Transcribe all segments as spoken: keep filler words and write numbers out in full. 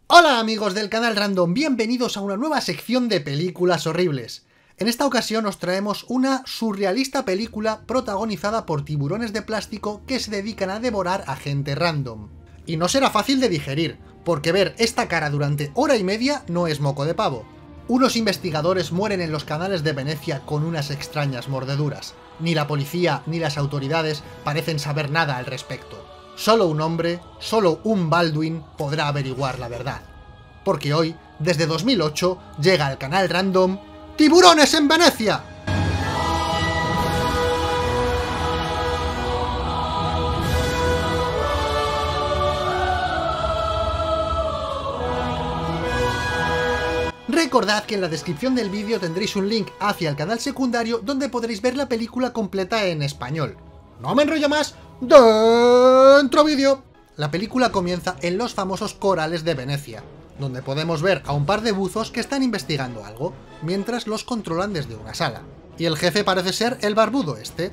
Hola amigos del canal Random, bienvenidos a una nueva sección de películas horribles. En esta ocasión os traemos una surrealista película protagonizada por tiburones de plástico que se dedican a devorar a gente random. Y no será fácil de digerir, porque ver esta cara durante hora y media no es moco de pavo. Unos investigadores mueren en los canales de Venecia con unas extrañas mordeduras. Ni la policía ni las autoridades parecen saber nada al respecto. Solo un hombre, solo un Baldwin podrá averiguar la verdad. Porque hoy, desde dos mil ocho, llega al canal Random ¡Tiburones en Venecia! Recordad que en la descripción del vídeo tendréis un link hacia el canal secundario donde podréis ver la película completa en español. No me enrollo más, ¡dentro vídeo! La película comienza en los famosos corales de Venecia, donde podemos ver a un par de buzos que están investigando algo, mientras los controlan desde una sala. Y el jefe parece ser el barbudo este.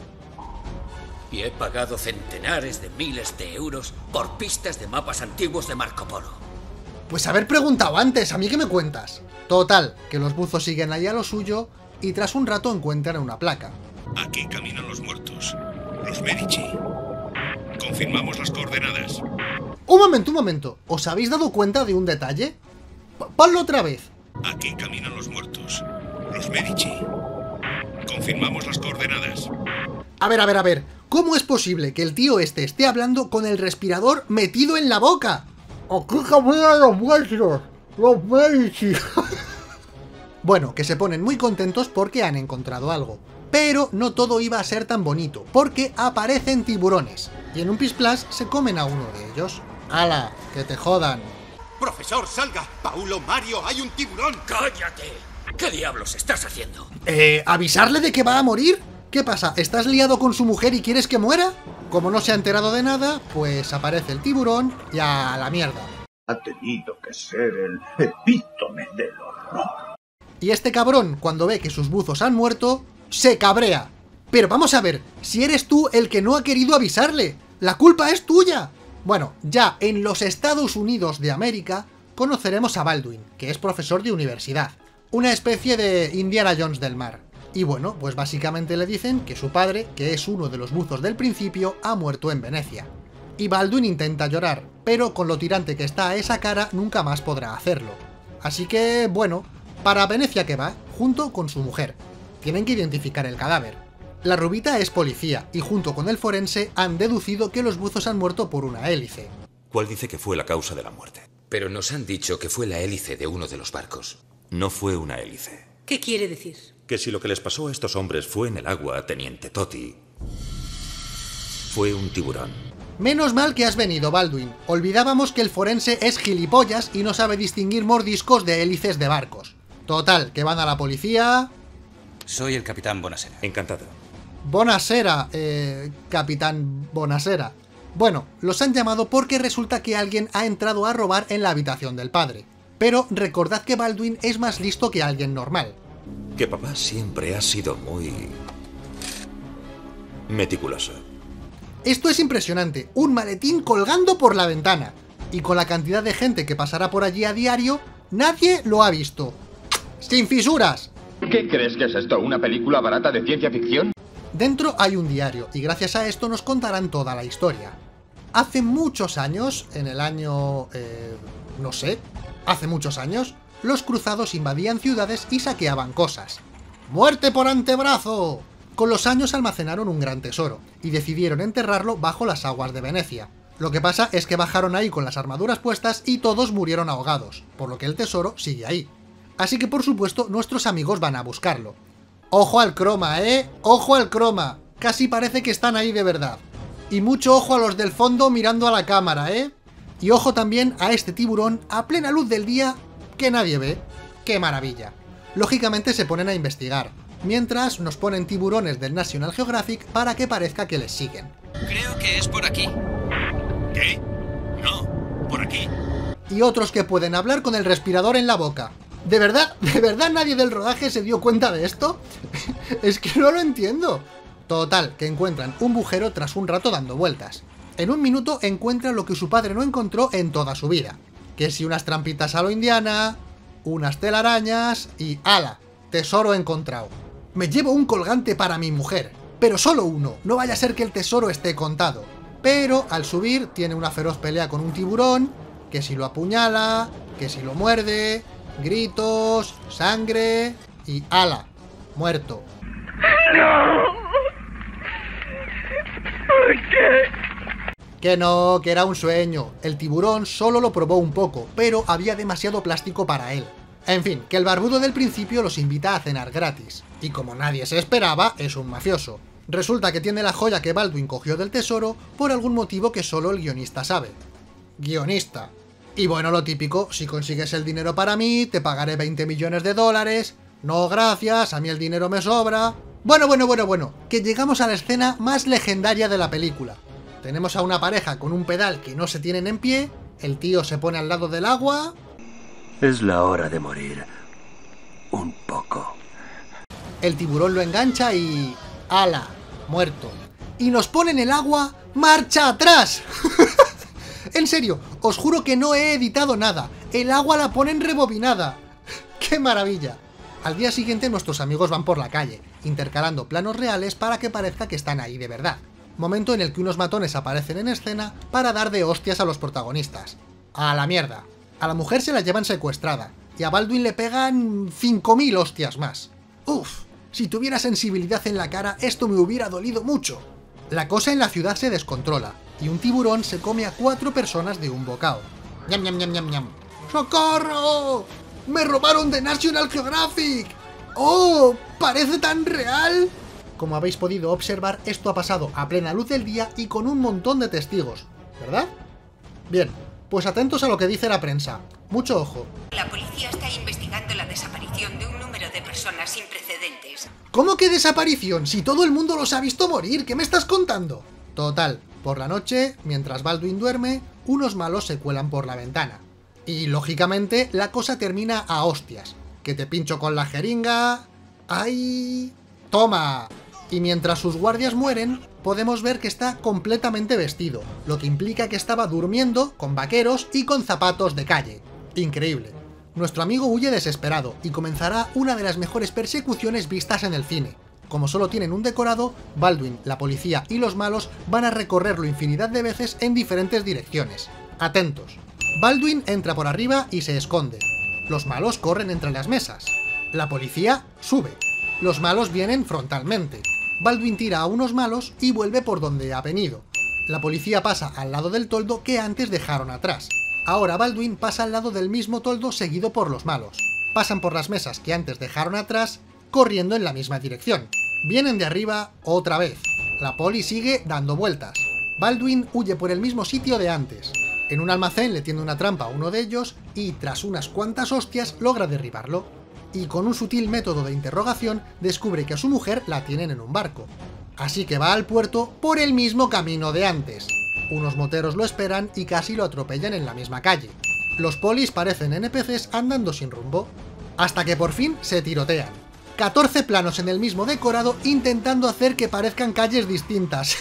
Y he pagado centenares de miles de euros por pistas de mapas antiguos de Marco Polo. Pues haber preguntado antes, ¿a mí qué me cuentas? Total, que los buzos siguen ahí a lo suyo y tras un rato encuentran una placa. Aquí caminan los muertos, los Medici. Confirmamos las coordenadas. Un momento, un momento. ¿Os habéis dado cuenta de un detalle? P- Ponlo otra vez. Aquí caminan los muertos, los Medici. Confirmamos las coordenadas. A ver, a ver, a ver. ¿Cómo es posible que el tío este esté hablando con el respirador metido en la boca? Aquí caminan los muertos, los Medici. Bueno, que se ponen muy contentos porque han encontrado algo. Pero no todo iba a ser tan bonito, porque aparecen tiburones. Y en un pisplas se comen a uno de ellos. ¡Hala! ¡Que te jodan! ¡Profesor, salga! ¡Paulo, Mario, hay un tiburón! ¡Cállate! ¿Qué diablos estás haciendo? Eh, ¿avisarle de que va a morir? ¿Qué pasa? ¿Estás liado con su mujer y quieres que muera? Como no se ha enterado de nada, pues aparece el tiburón y a la mierda. Ha tenido que ser el epítome del horror. Y este cabrón, cuando ve que sus buzos han muerto, se cabrea. Pero vamos a ver, si eres tú el que no ha querido avisarle, la culpa es tuya. Bueno, ya en los Estados Unidos de América conoceremos a Baldwin, que es profesor de universidad, una especie de Indiana Jones del mar. Y bueno, pues básicamente le dicen que su padre, que es uno de los buzos del principio, ha muerto en Venecia. Y Baldwin intenta llorar, pero con lo tirante que está a esa cara nunca más podrá hacerlo. Así que, bueno, para Venecia que va, junto con su mujer. Tienen que identificar el cadáver. La rubita es policía, y junto con el forense han deducido que los buzos han muerto por una hélice. ¿Cuál dice que fue la causa de la muerte? Pero nos han dicho que fue la hélice de uno de los barcos. No fue una hélice. ¿Qué quiere decir? Que si lo que les pasó a estos hombres fue en el agua, teniente Totti, fue un tiburón. Menos mal que has venido, Baldwin. Olvidábamos que el forense es gilipollas y no sabe distinguir mordiscos de hélices de barcos. Total, que van a la policía... Soy el capitán Bonasera. Encantado. Bonasera, eh... capitán Bonasera. Bueno, los han llamado porque resulta que alguien ha entrado a robar en la habitación del padre. Pero recordad que Baldwin es más listo que alguien normal. Que papá siempre ha sido muy... meticuloso. Esto es impresionante, un maletín colgando por la ventana. Y con la cantidad de gente que pasará por allí a diario, nadie lo ha visto. ¡Sin fisuras! ¿Qué crees que es esto? ¿Una película barata de ciencia ficción? Dentro hay un diario, y gracias a esto nos contarán toda la historia. Hace muchos años, en el año... Eh, no sé... Hace muchos años, los cruzados invadían ciudades y saqueaban cosas. ¡Muerte por antebrazo! Con los años almacenaron un gran tesoro, y decidieron enterrarlo bajo las aguas de Venecia. Lo que pasa es que bajaron ahí con las armaduras puestas y todos murieron ahogados, por lo que el tesoro sigue ahí. Así que por supuesto nuestros amigos van a buscarlo. ¡Ojo al croma, eh! ¡Ojo al croma! Casi parece que están ahí de verdad. Y mucho ojo a los del fondo mirando a la cámara, ¿eh? Y ojo también a este tiburón a plena luz del día que nadie ve. ¡Qué maravilla! Lógicamente se ponen a investigar, mientras nos ponen tiburones del National Geographic para que parezca que les siguen. Creo que es por aquí. ¿Qué? No, por aquí. Y otros que pueden hablar con el respirador en la boca. ¿De verdad? ¿De verdad nadie del rodaje se dio cuenta de esto? Es que no lo entiendo. Total, que encuentran un bujero tras un rato dando vueltas. En un minuto encuentra lo que su padre no encontró en toda su vida. Que si unas trampitas a lo Indiana, unas telarañas y ¡ala! Tesoro encontrado. Me llevo un colgante para mi mujer, pero solo uno, no vaya a ser que el tesoro esté contado. Pero al subir tiene una feroz pelea con un tiburón, que si lo apuñala, que si lo muerde, gritos, sangre y ¡ala! Muerto. ¿Por qué? Que no, que era un sueño. El tiburón solo lo probó un poco, pero había demasiado plástico para él. En fin, que el barbudo del principio los invita a cenar gratis. Y como nadie se esperaba, es un mafioso. Resulta que tiene la joya que Baldwin cogió del tesoro por algún motivo que solo el guionista sabe. Guionista. Y bueno, lo típico, si consigues el dinero para mí, te pagaré veinte millones de dólares. No, gracias, a mí el dinero me sobra. Bueno, bueno, bueno, bueno, que llegamos a la escena más legendaria de la película. Tenemos a una pareja con un pedal que no se tienen en pie, el tío se pone al lado del agua... Es la hora de morir. Un poco. El tiburón lo engancha y... ¡ala! Muerto. Y nos pone en el agua... ¡marcha atrás! En serio, os juro que no he editado nada. El agua la ponen rebobinada. ¡Qué maravilla! Al día siguiente nuestros amigos van por la calle, intercalando planos reales para que parezca que están ahí de verdad. Momento en el que unos matones aparecen en escena para dar de hostias a los protagonistas. ¡A la mierda! A la mujer se la llevan secuestrada, y a Baldwin le pegan cinco mil hostias más. ¡Uf! Si tuviera sensibilidad en la cara, esto me hubiera dolido mucho. La cosa en la ciudad se descontrola, y un tiburón se come a cuatro personas de un bocado. ¡Ñam, ñam, ñam, ñam, ñam! ¡Socorro! ¡Me robaron de National Geographic! ¡Oh! ¡Parece tan real! Como habéis podido observar, esto ha pasado a plena luz del día y con un montón de testigos, ¿verdad? Bien, pues atentos a lo que dice la prensa. Mucho ojo. La policía está investigando la desaparición de un número de personas sin precedentes. ¿Cómo que desaparición? Si todo el mundo los ha visto morir, ¿qué me estás contando? Total, por la noche, mientras Baldwin duerme, unos malos se cuelan por la ventana. Y, lógicamente, la cosa termina a hostias. Que te pincho con la jeringa... ¡Ay! ¡Toma! Y mientras sus guardias mueren, podemos ver que está completamente vestido, lo que implica que estaba durmiendo con vaqueros y con zapatos de calle. Increíble. Nuestro amigo huye desesperado y comenzará una de las mejores persecuciones vistas en el cine. Como solo tienen un decorado, Baldwin, la policía y los malos van a recorrerlo infinidad de veces en diferentes direcciones. Atentos. Baldwin entra por arriba y se esconde. Los malos corren entre las mesas. La policía sube. Los malos vienen frontalmente. Baldwin tira a unos malos y vuelve por donde ha venido. La policía pasa al lado del toldo que antes dejaron atrás. Ahora Baldwin pasa al lado del mismo toldo seguido por los malos. Pasan por las mesas que antes dejaron atrás, corriendo en la misma dirección. Vienen de arriba otra vez. La poli sigue dando vueltas. Baldwin huye por el mismo sitio de antes. En un almacén le tiende una trampa a uno de ellos y, tras unas cuantas hostias, logra derribarlo. Y con un sutil método de interrogación descubre que a su mujer la tienen en un barco. Así que va al puerto por el mismo camino de antes. Unos moteros lo esperan y casi lo atropellan en la misma calle. Los polis parecen N P Cs andando sin rumbo. Hasta que por fin se tirotean. catorce planos en el mismo decorado intentando hacer que parezcan calles distintas.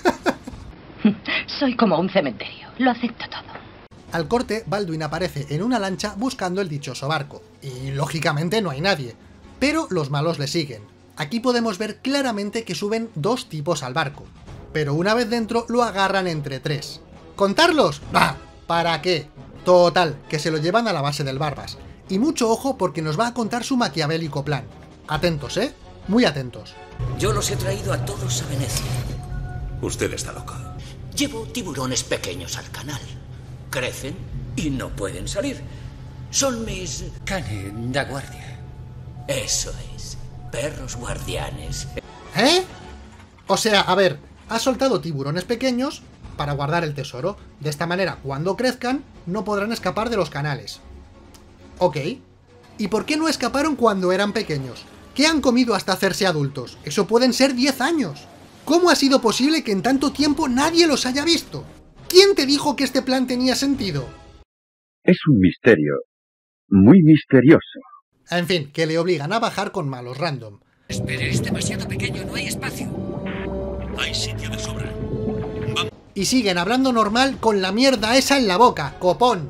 Soy como un cementerio, lo acepto todo. Al corte, Baldwin aparece en una lancha buscando el dichoso barco. Y lógicamente no hay nadie. Pero los malos le siguen. Aquí podemos ver claramente que suben dos tipos al barco. Pero una vez dentro lo agarran entre tres. ¿Contarlos? ¡Bah! ¿Para qué? Total, que se lo llevan a la base del Barbas. Y mucho ojo porque nos va a contar su maquiavélico plan. Atentos, ¿eh? Muy atentos. Yo los he traído a todos a Venecia. Usted está loco. Llevo tiburones pequeños al canal. Crecen y no pueden salir. Son mis... cane da guardia. Eso es. Perros guardianes. ¿Eh? O sea, a ver, ha soltado tiburones pequeños para guardar el tesoro. De esta manera, cuando crezcan, no podrán escapar de los canales. Ok. ¿Y por qué no escaparon cuando eran pequeños? ¿Qué han comido hasta hacerse adultos? Eso pueden ser diez años. ¿Cómo ha sido posible que en tanto tiempo nadie los haya visto? ¿Quién te dijo que este plan tenía sentido? Es un misterio. Muy misterioso. En fin, que le obligan a bajar con malos random. Espere, es demasiado pequeño, no hay espacio. Hay sitio de sobra. Y siguen hablando normal con la mierda esa en la boca, copón.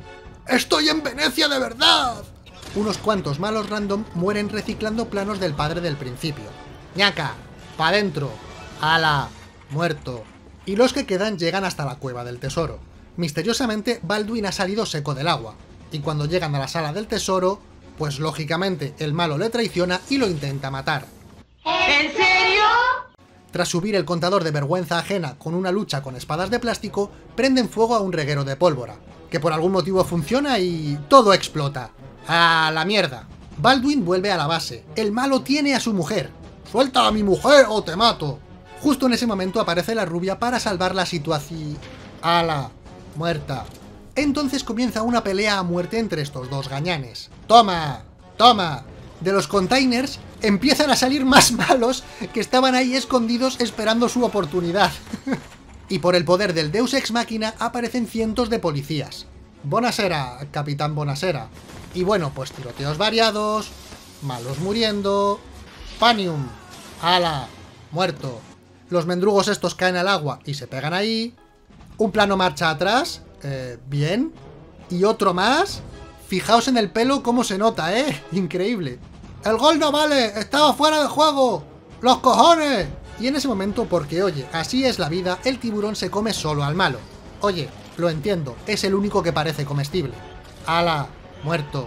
¡Estoy en Venecia de verdad! Unos cuantos malos random mueren reciclando planos del padre del principio. ¡Ñaca! ¡Pa' dentro! ¡Hala! ¡Muerto! Y los que quedan llegan hasta la cueva del tesoro. Misteriosamente, Balduin ha salido seco del agua, y cuando llegan a la sala del tesoro, pues lógicamente el malo le traiciona y lo intenta matar. ¿En serio? Tras subir el contador de vergüenza ajena con una lucha con espadas de plástico, prenden fuego a un reguero de pólvora, que por algún motivo funciona y todo explota. ¡A la mierda! Balduin vuelve a la base. El malo tiene a su mujer. ¡Suelta a mi mujer o te mato! Justo en ese momento aparece la rubia para salvar la situación. ¡Hala! Muerta. Entonces comienza una pelea a muerte entre estos dos gañanes. ¡Toma! ¡Toma! De los containers empiezan a salir más malos que estaban ahí escondidos esperando su oportunidad. Y por el poder del Deus Ex Machina aparecen cientos de policías. Bonasera, Capitán Bonasera. Y bueno, pues tiroteos variados, malos muriendo... Panium. ¡Hala! Muerto. Los mendrugos estos caen al agua y se pegan ahí. Un plano marcha atrás. Eh, bien. Y otro más. Fijaos en el pelo cómo se nota, ¿eh? Increíble. ¡El gol no vale! ¡Estaba fuera de juego! ¡Los cojones! Y en ese momento, porque oye, así es la vida, el tiburón se come solo al malo. Oye, lo entiendo, es el único que parece comestible. ¡Hala! Muerto.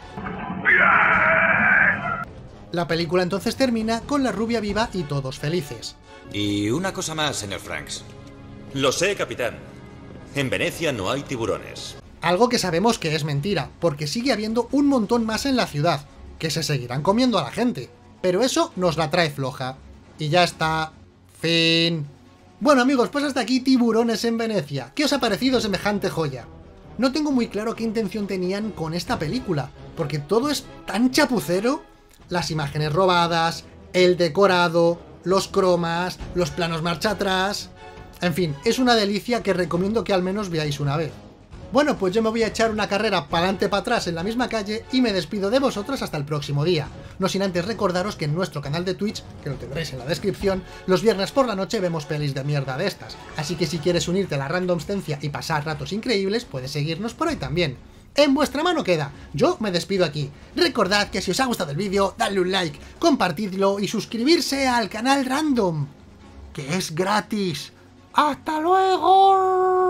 La película entonces termina con la rubia viva y todos felices. Y una cosa más, señor Franks. Lo sé, capitán. En Venecia no hay tiburones. Algo que sabemos que es mentira, porque sigue habiendo un montón más en la ciudad, que se seguirán comiendo a la gente. Pero eso nos la trae floja. Y ya está. Fin. Bueno amigos, pues hasta aquí Tiburones en Venecia. ¿Qué os ha parecido semejante joya? No tengo muy claro qué intención tenían con esta película, porque todo es tan chapucero. Las imágenes robadas, el decorado, los cromas, los planos marcha atrás... En fin, es una delicia que recomiendo que al menos veáis una vez. Bueno, pues yo me voy a echar una carrera para adelante para atrás en la misma calle y me despido de vosotros hasta el próximo día. No sin antes recordaros que en nuestro canal de Twitch, que lo tendréis en la descripción, los viernes por la noche vemos pelis de mierda de estas. Así que si quieres unirte a la randomstencia y pasar ratos increíbles, puedes seguirnos por ahí también. En vuestra mano queda. Yo me despido aquí. Recordad que si os ha gustado el vídeo, dadle un like, compartidlo y suscribirse al canal Random, que es gratis. ¡Hasta luego!